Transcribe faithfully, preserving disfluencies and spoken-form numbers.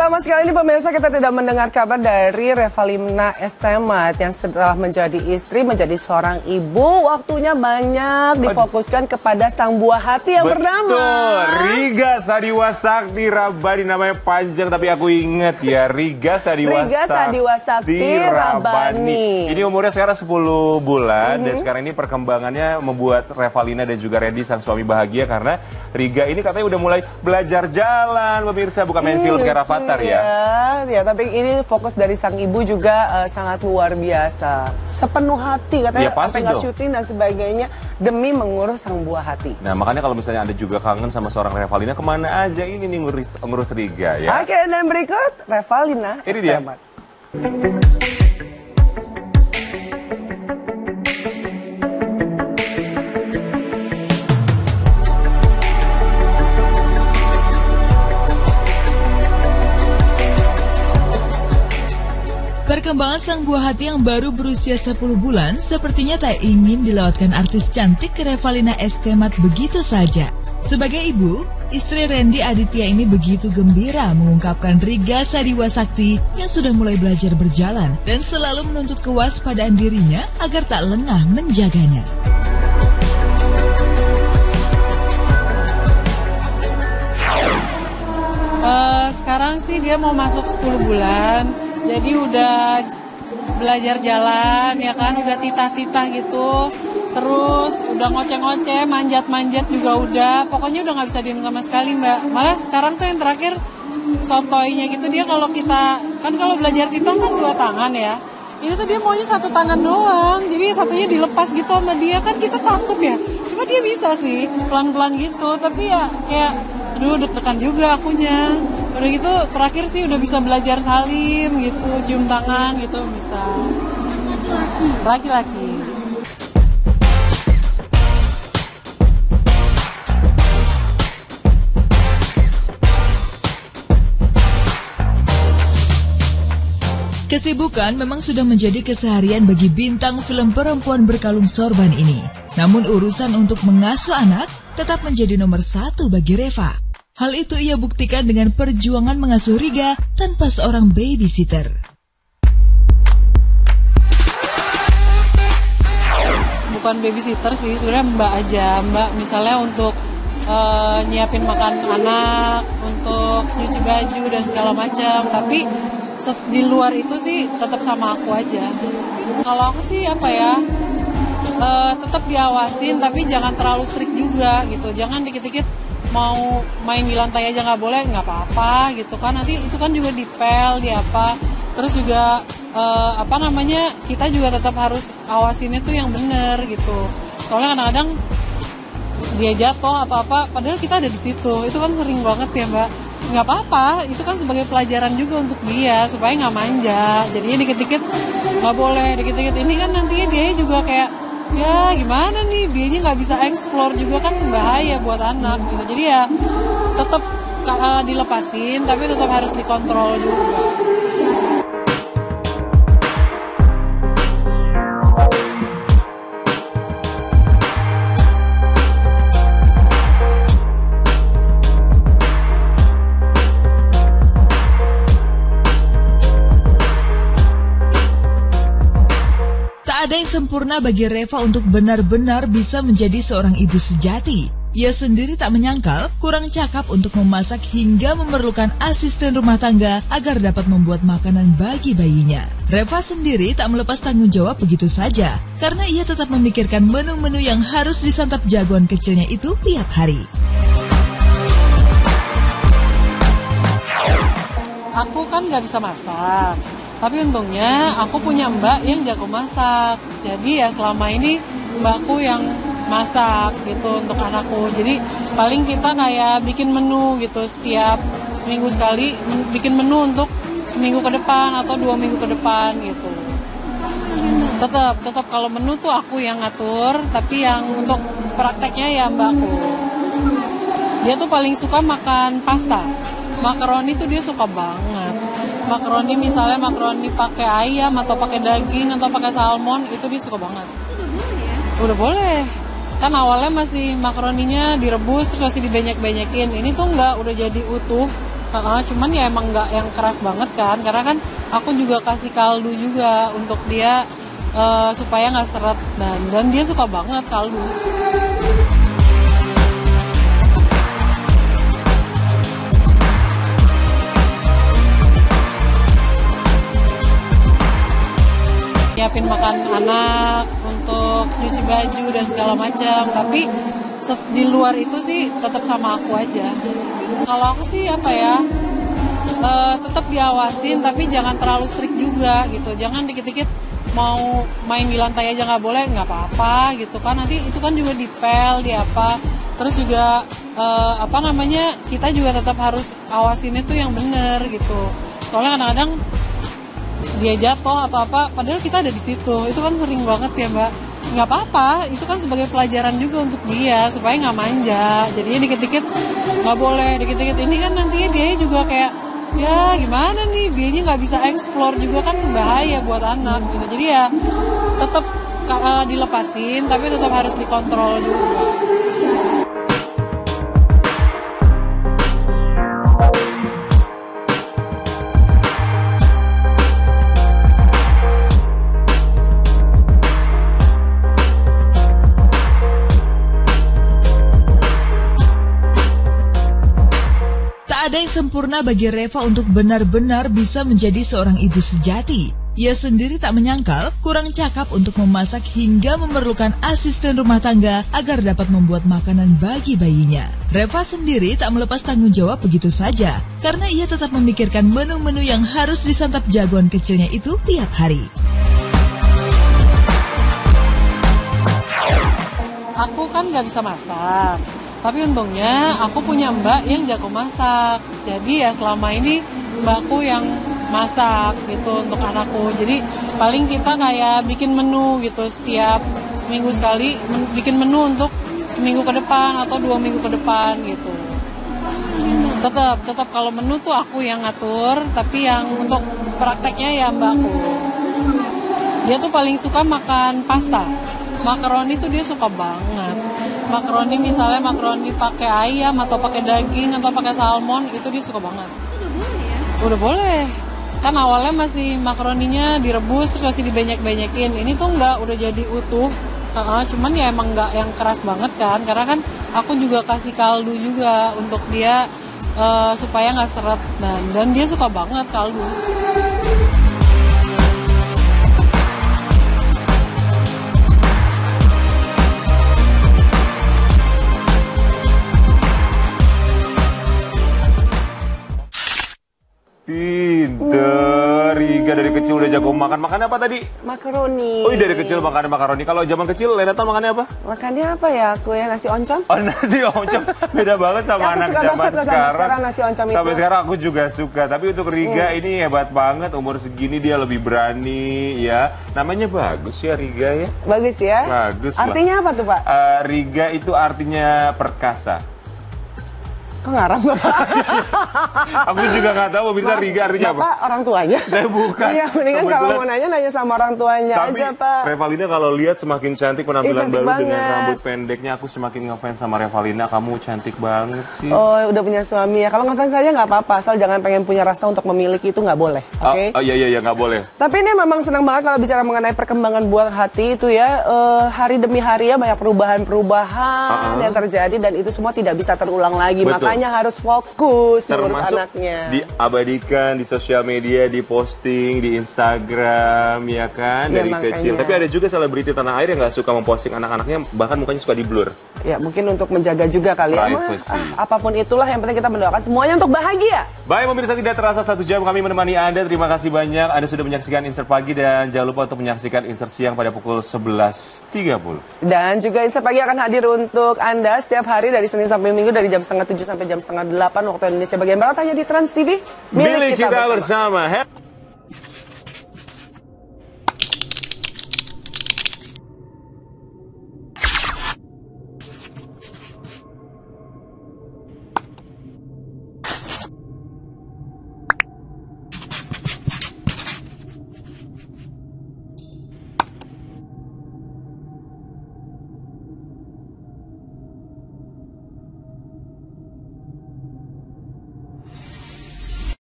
lama sekali ini pemirsa kita tidak mendengar kabar dari Revalina S. Temat yang setelah menjadi istri, menjadi seorang ibu, waktunya banyak difokuskan kepada sang buah hati yang Betul. bernama Riga Sadiwasakti Rabani, namanya panjang tapi aku inget ya, Riga Sadiwasakti Riga Sadiwasakti Rabani. Ini umurnya sekarang sepuluh bulan Mm-hmm. dan sekarang ini perkembangannya membuat Revalina dan juga Randy sang suami bahagia karena Riga ini katanya udah mulai belajar jalan, pemirsa, bukan main Hmm, film kayak Rafathar ya. Ya, tapi ini fokus dari sang ibu juga uh, sangat luar biasa. Sepenuh hati katanya, Ya, pasti sampai nggak dong. syuting dan sebagainya demi mengurus sang buah hati. Nah makanya kalau misalnya Anda juga kangen sama seorang Revalina, kemana aja ini nih ngurus, ngurus Riga ya. Oke, dan berikut Revalina Ini S. dia. Temat. Perkembangan sang buah hati yang baru berusia sepuluh bulan sepertinya tak ingin dilewatkan artis cantik Revalina S. Temat begitu saja. Sebagai ibu, istri Randy Aditya ini begitu gembira mengungkapkan Riga Sadiwasakti yang sudah mulai belajar berjalan dan selalu menuntut kewaspadaan dirinya agar tak lengah menjaganya. Uh, sekarang sih dia mau masuk sepuluh bulan. Jadi udah belajar jalan, ya kan, udah titah-titah gitu. Terus udah ngoceh-ngoceh, manjat-manjat juga udah. Pokoknya udah gak bisa diem sama sekali, Mbak. Malah sekarang tuh yang terakhir sotoinya gitu, dia kalau kita, kan kalau belajar titah kan dua tangan ya. Ini tuh dia maunya satu tangan doang, jadi satunya dilepas gitu sama dia. Kan kita takut ya, cuma dia bisa sih, pelan-pelan gitu. Tapi ya kayak, aduh deg-degan juga akunya. Udah gitu terakhir sih udah bisa belajar salim gitu, cium tangan gitu bisa. Laki-laki. Kesibukan memang sudah menjadi keseharian bagi bintang film perempuan berkalung sorban ini. Namun urusan untuk mengasuh anak tetap menjadi nomor satu bagi Reva. Hal itu ia buktikan dengan perjuangan mengasuh Riga tanpa seorang babysitter. Bukan babysitter sih, sebenarnya mbak aja. Mbak misalnya untuk uh, nyiapin makan anak, untuk nyuci baju dan segala macam. Tapi di luar itu sih tetap sama aku aja. Kalau aku sih apa ya, uh, tetap diawasin tapi jangan terlalu strict juga gitu. Jangan dikit-dikit mau main di lantai aja nggak boleh, nggak apa-apa gitu kan, nanti itu kan juga dipel, di apa, terus juga uh, apa namanya, kita juga tetap harus awasinnya tuh yang bener gitu, soalnya kadang-kadang dia jatuh atau apa, padahal kita ada di situ, itu kan sering banget ya Mbak. Nggak apa-apa, itu kan sebagai pelajaran juga untuk dia supaya nggak manja, jadinya dikit-dikit nggak boleh, dikit-dikit ini kan nantinya dia juga kayak ya gimana nih, dianya nggak bisa explore juga kan bahaya buat anak gitu. Jadi ya tetap uh, dilepasin tapi tetap harus dikontrol juga. Ada yang sempurna bagi Reva untuk benar-benar bisa menjadi seorang ibu sejati. Ia sendiri tak menyangkal kurang cakap untuk memasak hingga memerlukan asisten rumah tangga agar dapat membuat makanan bagi bayinya. Reva sendiri tak melepas tanggung jawab begitu saja, karena ia tetap memikirkan menu-menu yang harus disantap jagoan kecilnya itu tiap hari. Aku kan nggak bisa masak. Tapi untungnya aku punya mbak yang jago masak. Jadi ya selama ini mbakku yang masak gitu untuk anakku. Jadi paling kita kayak bikin menu gitu setiap seminggu sekali, bikin menu untuk seminggu ke depan atau dua minggu ke depan gitu. Tetap, tetap kalau menu tuh aku yang ngatur, tapi yang untuk prakteknya ya mbakku. Dia tuh paling suka makan pasta. Makaroni tuh dia suka banget. Makaroni misalnya makaroni pakai ayam atau pakai daging atau pakai salmon, itu dia suka banget. Udah boleh ya? Udah boleh. Kan awalnya masih makaroninya direbus terus masih dibanyak-banyakin. Ini tuh enggak, udah jadi utuh. Uh, cuman ya emang nggak yang keras banget kan, karena kan aku juga kasih kaldu juga untuk dia uh, supaya nggak seret, dan dan dia suka banget kaldu. Nyiapin makan anak, untuk nyuci baju dan segala macam, tapi di luar itu sih tetap sama aku aja. Kalau aku sih apa ya, uh, tetap diawasin tapi jangan terlalu strict juga gitu. Jangan dikit-dikit mau main di lantai aja nggak boleh, nggak apa-apa gitu kan. Nanti itu kan juga dipel, di apa. Terus juga uh, apa namanya, kita juga tetap harus awasin itu yang bener gitu. Soalnya kadang-kadang dia jatuh atau apa, padahal kita ada di situ. Itu kan sering banget ya Mbak. Nggak apa-apa, itu kan sebagai pelajaran juga untuk dia supaya nggak manja. Jadinya dikit-dikit nggak boleh, dikit-dikit ini kan nantinya dia juga kayak ya gimana nih, dianya nggak bisa explore juga kan, bahaya buat anak gitu. Jadi ya tetap uh, dilepasin tapi tetap harus dikontrol juga. Tak ada yang sempurna bagi Reva untuk benar-benar bisa menjadi seorang ibu sejati. Ia sendiri tak menyangkal kurang cakap untuk memasak hingga memerlukan asisten rumah tangga agar dapat membuat makanan bagi bayinya. Reva sendiri tak melepas tanggung jawab begitu saja, karena ia tetap memikirkan menu-menu yang harus disantap jagoan kecilnya itu tiap hari. Aku kan nggak bisa masak. Tapi untungnya aku punya mbak yang jago masak. Jadi ya selama ini mbakku yang masak gitu untuk anakku. Jadi paling kita kayak bikin menu gitu setiap seminggu sekali, men- bikin menu untuk seminggu ke depan atau dua minggu ke depan gitu. Tetap, tetap kalau menu tuh aku yang ngatur, tapi yang untuk prakteknya ya mbakku. Dia tuh paling suka makan pasta. Makaroni tuh dia suka banget. Makaroni misalnya makaroni pakai ayam atau pakai daging atau pakai salmon, itu dia suka banget. Udah boleh ya? Udah boleh. Kan awalnya masih makaroninya direbus terus masih dibanyak-banyakin. Ini tuh enggak, udah jadi utuh. Uh, cuman ya emang enggak yang keras banget kan, karena kan aku juga kasih kaldu juga untuk dia uh, supaya nggak seret, dan dan dia suka banget kaldu. Pinter, Riga dari kecil udah jago makan. Makan apa tadi? Makaroni. Oh, dari kecil makan makaroni. Kalau zaman kecil, Lenatan makannya apa? Makannya apa ya? Aku ya nasi oncom. Oh, nasi oncom. Beda banget sama Ya, aku anak suka zaman banget sekarang. sekarang nasi oncom itu. Sampai sekarang aku juga suka. Tapi untuk Riga Hmm. ini hebat banget. Umur segini dia lebih berani ya. Namanya bagus ya Riga ya. Bagus ya? Bagus lah. Artinya apa tuh Pak? Eh, Riga itu artinya perkasa. Kok ngarang Bapak? Aku juga nggak tahu bisa Riga artinya apa. Bapak orang tuanya? Saya bukan. Iya, mendingan kalau mau nanya, nanya sama orang tuanya Tapi aja Pak. Revalina kalau lihat semakin cantik penampilan Ih, cantik baru banget. dengan rambut pendeknya, aku semakin ngefans sama Revalina. Kamu cantik banget sih. Oh, udah punya suami ya. Kalau ngefans saja nggak apa-apa, asal jangan pengen punya rasa untuk memiliki, itu nggak boleh. Oke? Oh, oh iya iya iya nggak boleh. Tapi ini memang senang banget kalau bicara mengenai perkembangan buah hati itu ya. Eh, hari demi hari ya banyak perubahan-perubahan Uh-uh. yang terjadi dan itu semua tidak bisa terulang lagi. Betul. Makanya harus fokus mengurus Termasuk anaknya. diabadikan di sosial media, diposting di Instagram, ya kan, Ya, dari makanya. kecil. Tapi ada juga selebriti tanah air yang nggak suka memposting anak-anaknya, bahkan mukanya suka di blur. Ya mungkin untuk menjaga juga kali ya. Privacy. Ah, apapun itulah yang penting kita mendoakan semuanya untuk bahagia. Baik pemirsa, tidak terasa satu jam kami menemani Anda. Terima kasih banyak Anda sudah menyaksikan Insert Pagi dan jangan lupa untuk menyaksikan Insert Siang pada pukul sebelas tiga puluh. Dan juga Insert Pagi akan hadir untuk Anda setiap hari dari Senin sampai Minggu dari jam setengah tujuh sampai jam setengah delapan waktu Indonesia bagian Barat hanya di Trans T V Milik kita bersama. bersama.